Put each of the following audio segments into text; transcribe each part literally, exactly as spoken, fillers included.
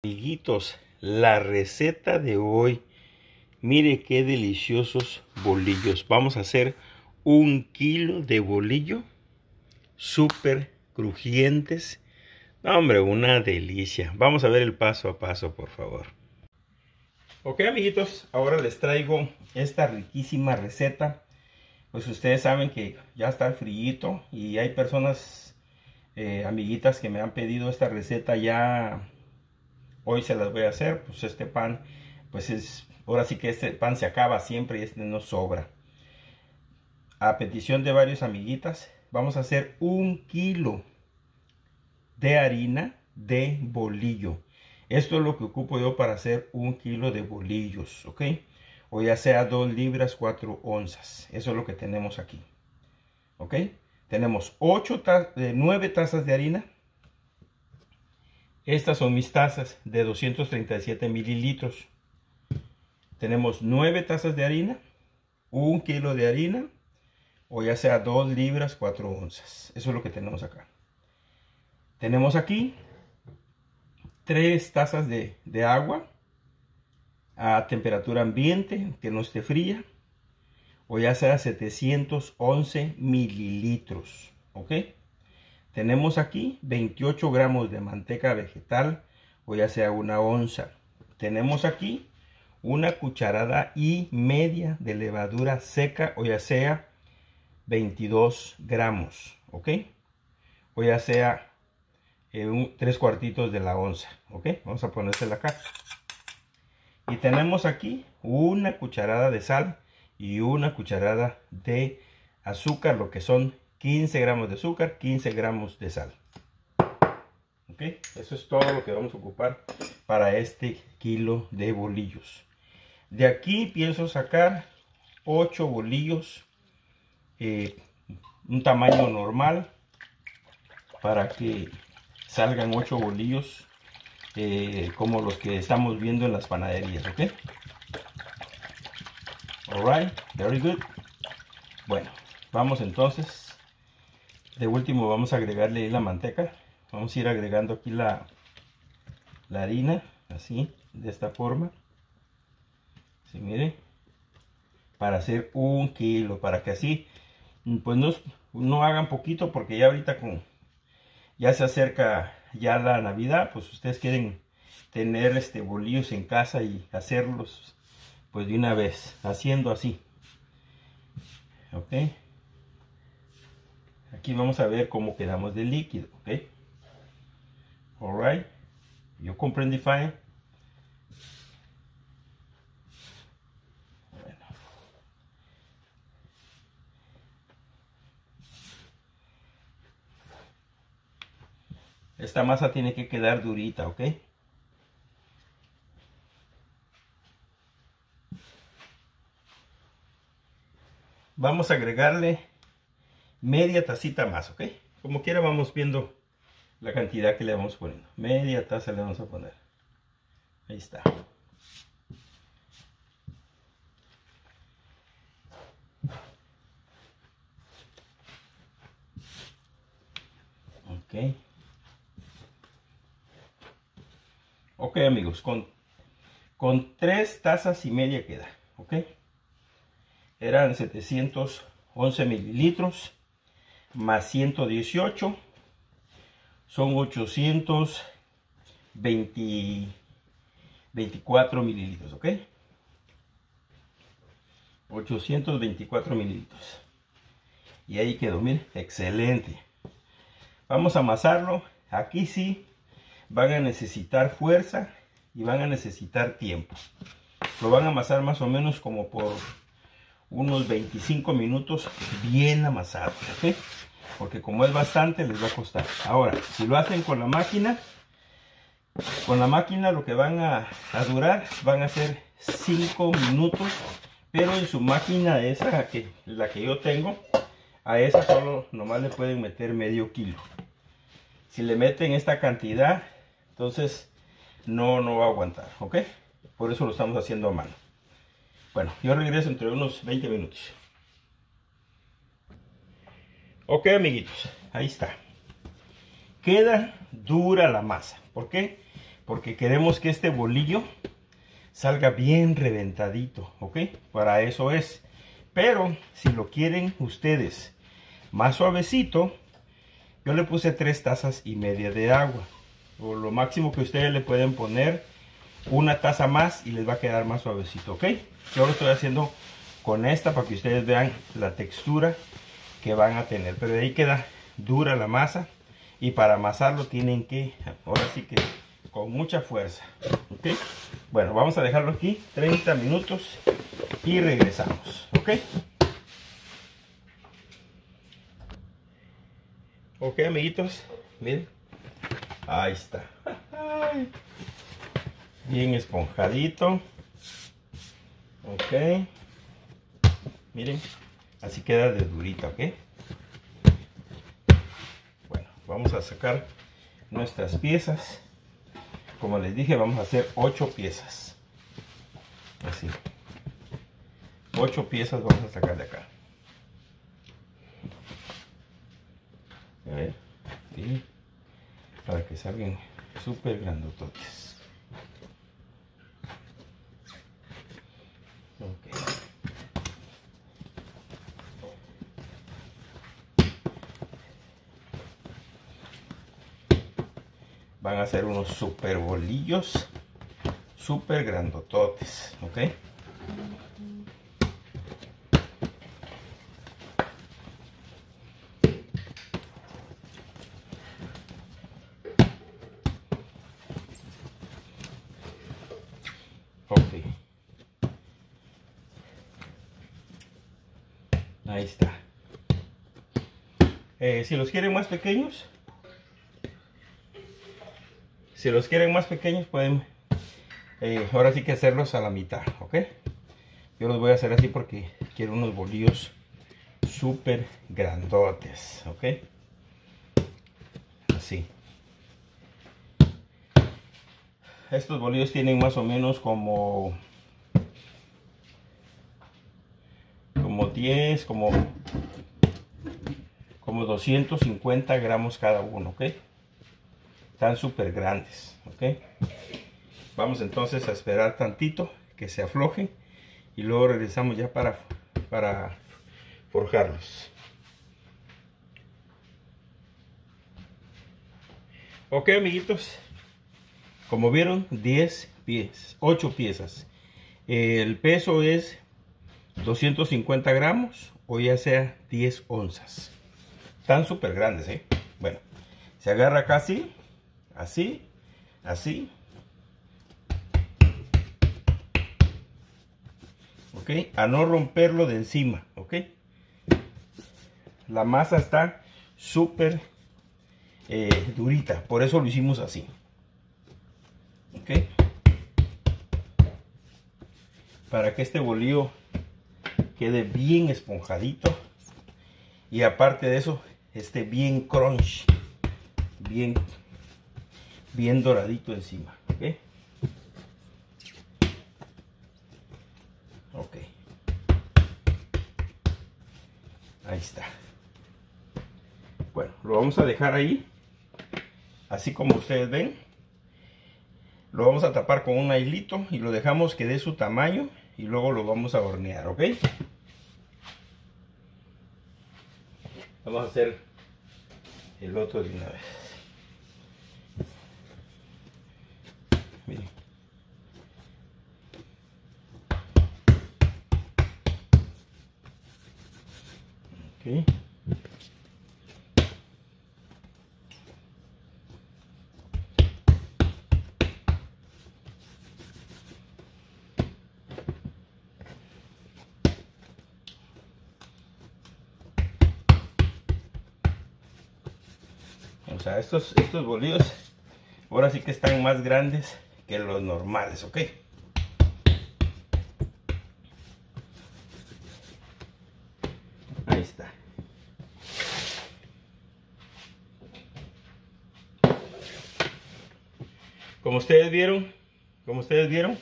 Amiguitos, la receta de hoy, mire qué deliciosos bolillos. Vamos a hacer un kilo de bolillo súper crujientes. No, hombre, una delicia. Vamos a ver el paso a paso, por favor. Ok, amiguitos, ahora les traigo esta riquísima receta. Pues ustedes saben que ya está el frillito y hay personas, eh, amiguitas, que me han pedido esta receta ya. Hoy se las voy a hacer. Pues este pan, pues es, ahora sí que este pan se acaba siempre y este no sobra. A petición de varios amiguitas, vamos a hacer un kilo de harina de bolillo. Esto es lo que ocupo yo para hacer un kilo de bolillos, ¿ok? O ya sea dos libras, cuatro onzas. Eso es lo que tenemos aquí, ¿ok? Tenemos ocho ta eh, nueve tazas de harina. Estas son mis tazas de doscientos treinta y siete mililitros. Tenemos nueve tazas de harina, un kilo de harina, o ya sea dos libras, cuatro onzas. Eso es lo que tenemos acá. Tenemos aquí tres tazas de, de agua a temperatura ambiente, que no esté fría, o ya sea setecientos once mililitros, ¿ok? Tenemos aquí veintiocho gramos de manteca vegetal, o ya sea una onza. Tenemos aquí una cucharada y media de levadura seca, o ya sea veintidós gramos, ¿ok? O ya sea eh, un, tres cuartitos de la onza, ¿ok? Vamos a ponérsela acá. Y tenemos aquí una cucharada de sal y una cucharada de azúcar, lo que son quince gramos de azúcar, quince gramos de sal. Ok, eso es todo lo que vamos a ocupar para este kilo de bolillos. De aquí pienso sacar ocho bolillos, eh, un tamaño normal, para que salgan ocho bolillos eh, como los que estamos viendo en las panaderías. Ok, alright, very good. Bueno, vamos entonces. De último vamos a agregarle la manteca. Vamos a ir agregando aquí la, la harina, así, de esta forma. ¿Sí? Mire, para hacer un kilo, para que así, pues no, no hagan poquito, porque ya ahorita con, ya se acerca ya la Navidad, pues ustedes quieren tener este bolillos en casa y hacerlos pues de una vez, haciendo así. Ok. Aquí vamos a ver cómo quedamos de líquido, ¿ok? Alright. ¿Yo comprendí fine? Bueno. Esta masa tiene que quedar durita, ¿ok? Vamos a agregarle media tacita más, ¿ok? Como quiera vamos viendo la cantidad que le vamos poniendo. Media taza le vamos a poner. Ahí está. Ok. Ok, amigos, con, con tres tazas y media queda, ¿ok? Eran setecientos once mililitros más ciento dieciocho, son ochocientos veinticuatro mililitros, ¿ok? ochocientos veinticuatro mililitros. Y ahí quedó, miren, excelente. Vamos a amasarlo. Aquí sí van a necesitar fuerza y van a necesitar tiempo. Lo van a amasar más o menos como por unos veinticinco minutos bien amasado, ¿ok? Porque como es bastante les va a costar. Ahora, si lo hacen con la máquina, con la máquina lo que van a, a durar van a ser cinco minutos, pero en su máquina esa, que la que yo tengo, a esa solo nomás le pueden meter medio kilo. Si le meten esta cantidad, entonces no, no va a aguantar, ¿ok? Por eso lo estamos haciendo a mano. Bueno, yo regreso entre unos veinte minutos. Ok, amiguitos, ahí está. Queda dura la masa. ¿Por qué? porque queremos que este bolillo salga bien reventadito, ¿ok? Para eso es. Pero si lo quieren ustedes más suavecito, yo le puse tres tazas y media de agua. O lo máximo que ustedes le pueden poner una taza más y les va a quedar más suavecito, ¿ok? Yo lo estoy haciendo con esta para que ustedes vean la textura que van a tener. Pero de ahí queda dura la masa. Y para amasarlo tienen que, ahora sí que con mucha fuerza, ¿ok? Bueno, vamos a dejarlo aquí treinta minutos y regresamos, ¿ok? Ok, amiguitos, miren, ahí está, bien esponjadito, ok, miren, así queda de durita, ok. Bueno, vamos a sacar nuestras piezas. Como les dije, vamos a hacer ocho piezas, así, ocho piezas vamos a sacar de acá. A ver, ¿sí? Para que salgan súper grandototes. Ok. Van a ser unos super bolillos, súper grandototes, ¿ok? Ok. Ahí está. Eh, si los quieren más pequeños, si los quieren más pequeños pueden, eh, ahora sí que hacerlos a la mitad, ¿ok? Yo los voy a hacer así porque quiero unos bolillos súper grandotes, ¿ok? Así. Estos bolillos tienen más o menos como como diez, como como doscientos cincuenta gramos cada uno, ¿ok? Están súper grandes, ¿ok? Vamos entonces a esperar tantito que se aflojen y luego regresamos ya para, para forjarlos. Ok, amiguitos, como vieron, diez piezas, ocho piezas. El peso es doscientos cincuenta gramos o ya sea diez onzas. Están súper grandes, ¿eh? Bueno, se agarra acá así, así, así. Ok, a no romperlo de encima, ok. La masa está súper eh, durita, por eso lo hicimos así. Ok. Para que este bolillo quede bien esponjadito y aparte de eso esté bien crunch, bien, bien doradito encima, ok. Ok, ahí está. Bueno, lo vamos a dejar ahí, así como ustedes ven. Lo vamos a tapar con un hilito y lo dejamos que dé su tamaño y luego lo vamos a hornear, ¿ok? Vamos a hacer el otro de una vez. Miren. Ok. O sea, estos, estos bolillos ahora sí que están más grandes que los normales, ¿ok? Ahí está. Como ustedes vieron, como ustedes vieron,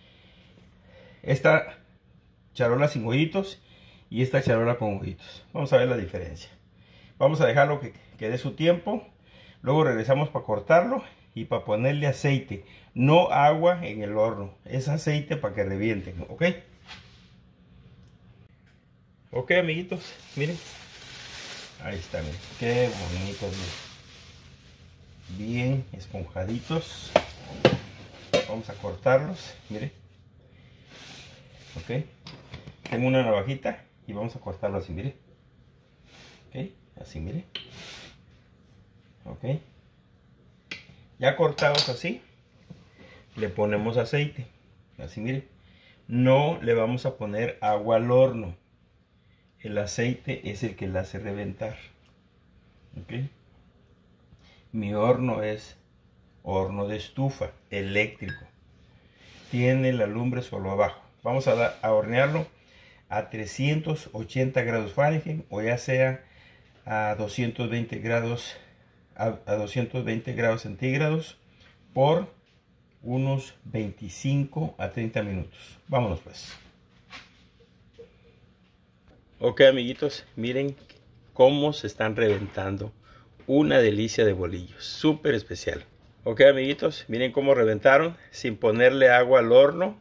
esta charola sin hoyitos y esta charola con hoyitos. Vamos a ver la diferencia. Vamos a dejarlo que, que dé su tiempo. Luego regresamos para cortarlo y para ponerle aceite. No agua en el horno, es aceite para que revienten, ¿ok? Ok, amiguitos, miren. Ahí está, miren. Qué bonitos, miren. Bien esponjaditos. Vamos a cortarlos, miren. Ok. Tengo una navajita y vamos a cortarlo así, miren. Ok, así, miren. Ok. Ya cortados así, le ponemos aceite. Así, miren. No le vamos a poner agua al horno. El aceite es el que la hace reventar. ¿Ok? Mi horno es horno de estufa eléctrico. Tiene la lumbre solo abajo. Vamos a, dar, a hornearlo a trescientos ochenta grados Fahrenheit o ya sea a doscientos veinte grados a, a doscientos veinte grados centígrados por unos veinticinco a treinta minutos. Vámonos pues. Ok, amiguitos, miren cómo se están reventando. Una delicia de bolillos, súper especial. Ok, amiguitos, miren cómo reventaron sin ponerle agua al horno.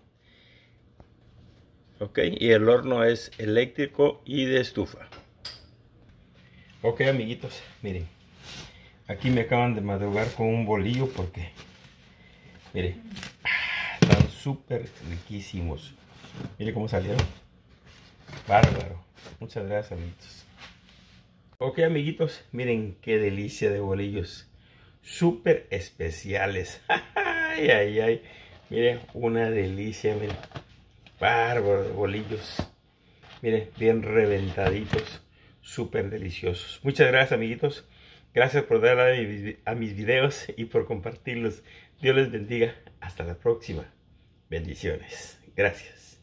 Ok, y el horno es eléctrico y de estufa. Ok, amiguitos, miren. Aquí me acaban de madrugar con un bolillo porque, miren, están súper riquísimos. Miren cómo salieron. Bárbaro. Muchas gracias, amiguitos. Ok, amiguitos, miren qué delicia de bolillos. Súper especiales. Ay, ay, ay. Miren, una delicia, miren. Bárbaro de bolillos. Miren, bien reventaditos. Súper deliciosos. Muchas gracias, amiguitos. Gracias por darle a mis videos y por compartirlos. Dios les bendiga. Hasta la próxima. Bendiciones. Gracias.